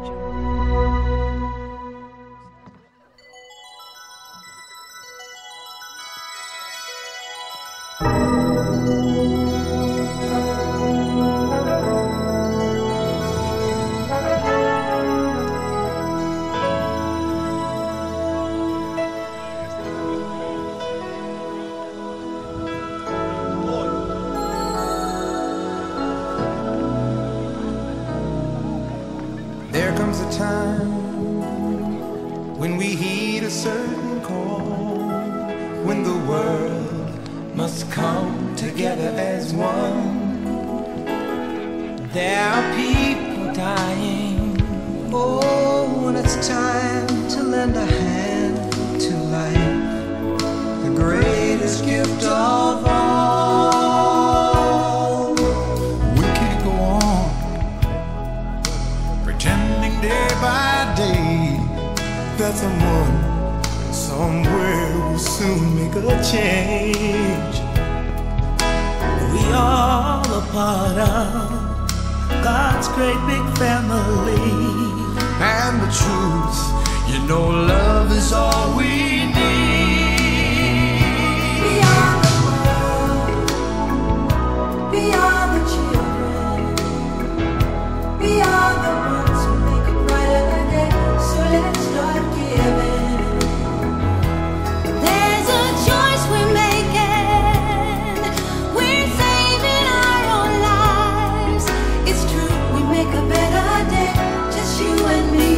There comes a time when we heed a certain call, when the world must come together as one. There are people dying. Oh, and it's time to lend a hand to life, the greatest gift of all. We can't go on pretending day by day that someone somewhere will soon make a change. We all a part of God's great big family. And the truth, you know, love is all we need. We are the world, we are the children, we are the ones who make a brighter day. So let's start giving. There's a choice we're making. We're saving our own lives. It's true, we make a better day, just you and me.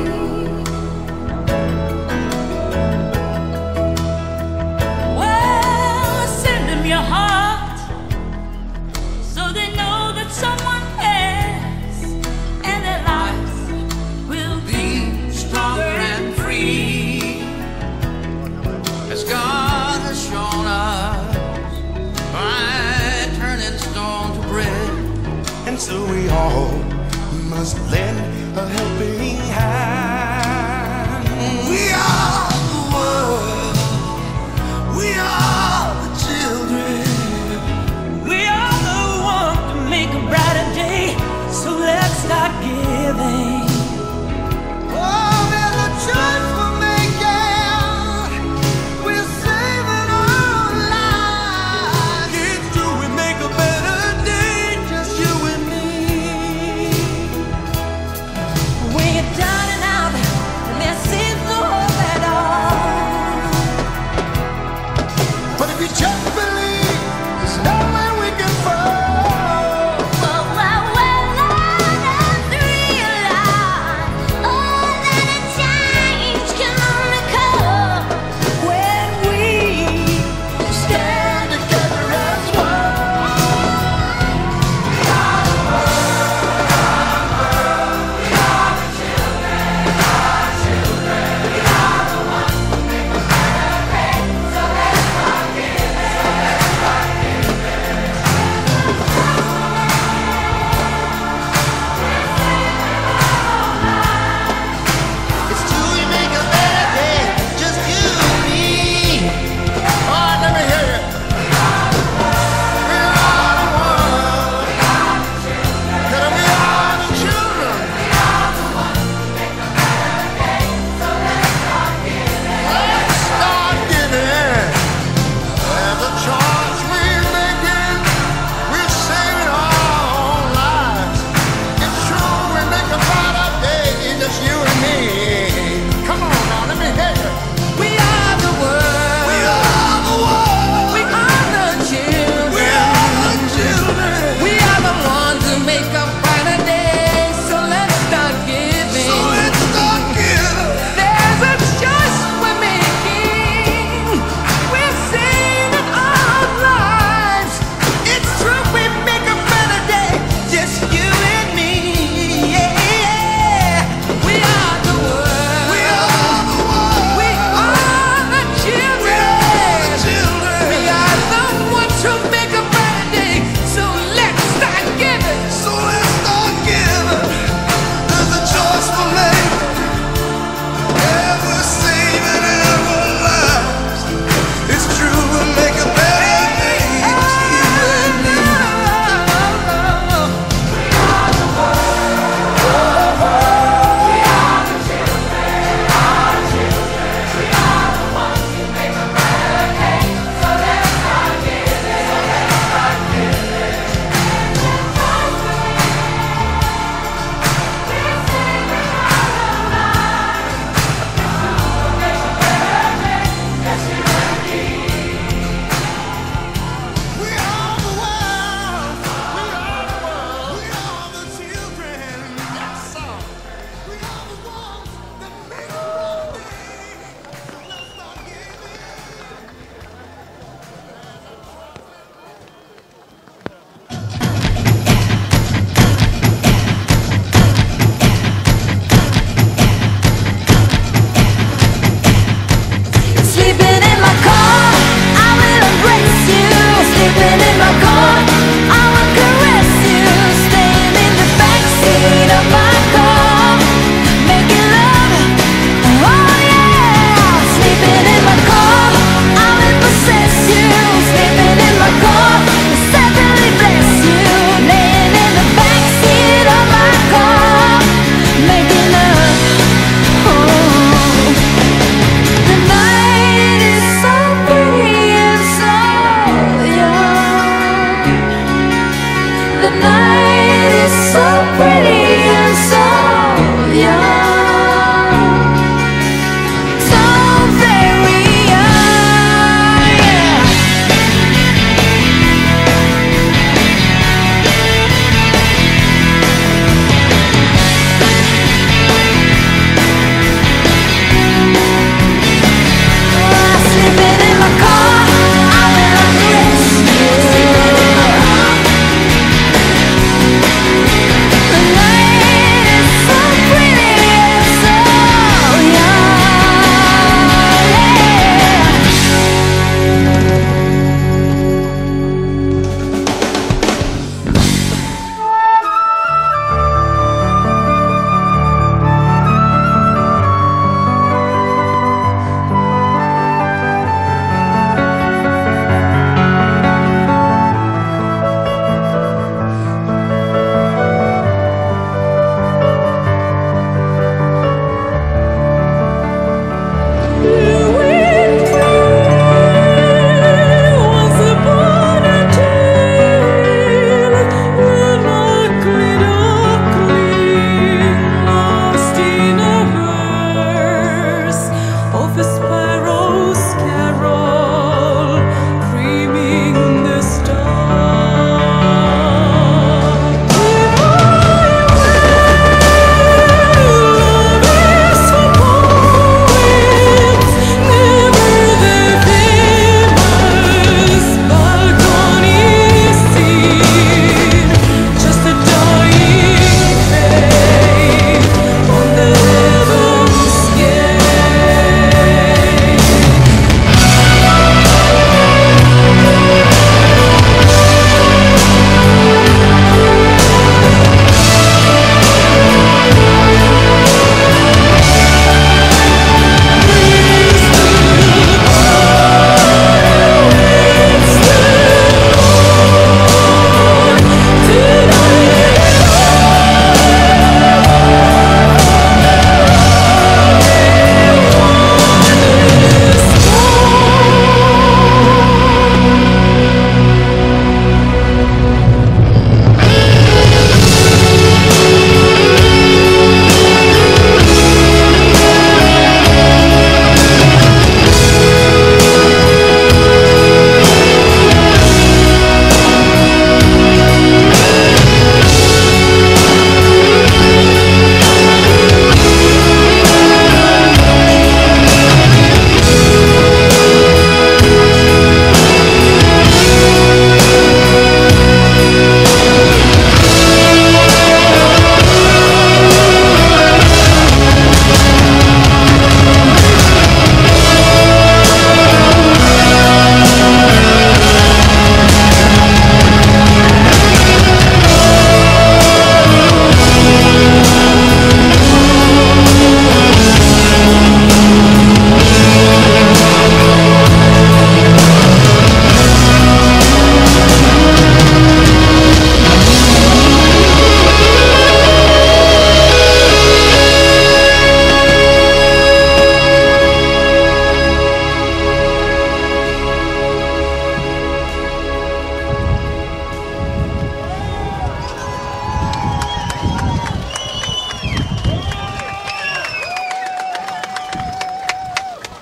Well, send them your heart so they know that someone cares, and their lives will be stronger and free, as God has shown us by turning stone to bread. And so we all must lend a helping hand. We are the world, we are the children, we are the ones to make a brighter day. So let's start giving. Oh, there's a choice we're making. We're saving our lives. It's true, we make a better day, just you and me. We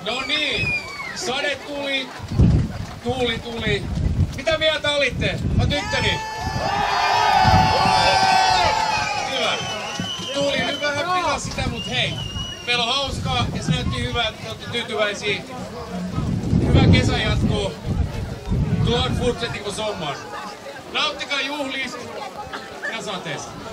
No niin, sade tuli, tuuli tuli. Mitä mieltä olitte? Mä tyttöni. Hyvä. Tuuli nyt vähän pilaa sitä, mut hei. Meillä on hauskaa ja se näytti hyvää, että te olette tyytyväisiä. Hyvä kesä jatkuu. Glad fortsättning på sommaren. Nauttikaa juhlista ja sateesta.